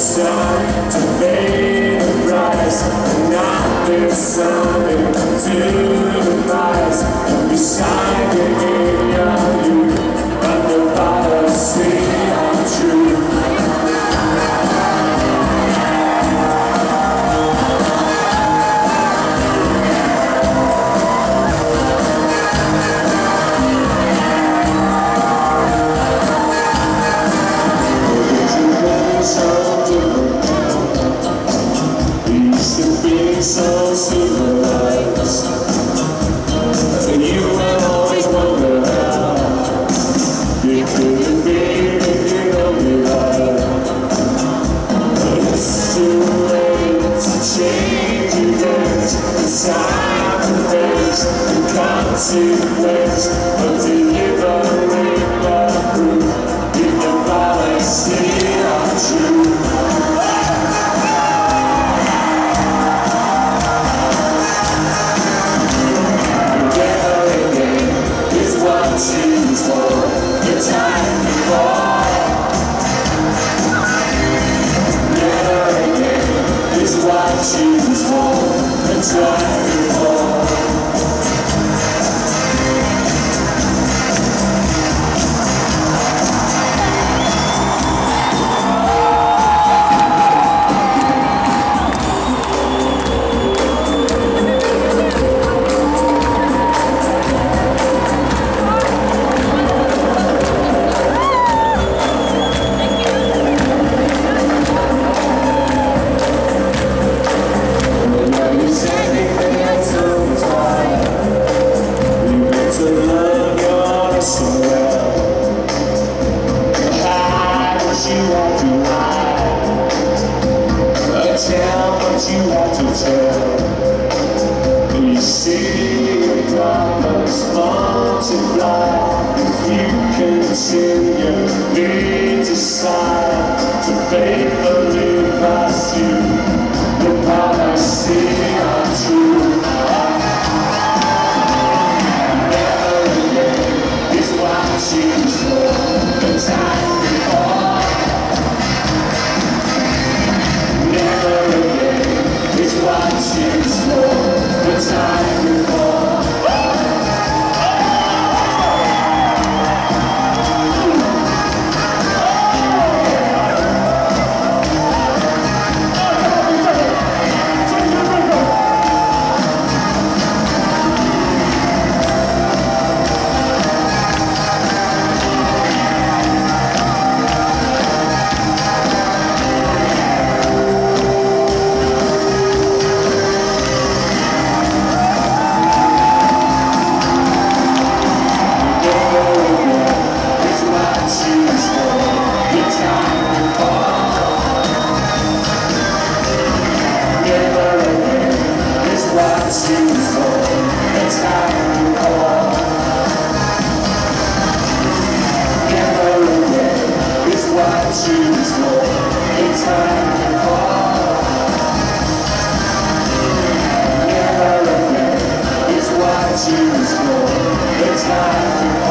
sun to pay the price, and not there's something to the price. And beside the gate of you, but the policy of truth. So civilized, and you will always wonder how it could be if you only lied. But it's too late to change your ways. It's time to face the consequence of delivering the proof in the policy of truth. Choose for the time before. Never again is what I choose for the time before. Tell what you want to tell. You see your problems multiply if you continually decide to faithfully pursue the policy of truth. Never again is what I choose for the time before. Never again is what I choose for the time before. Choose for the time before. Never again is what I choose for the time before. Never again is what I choose for the time before.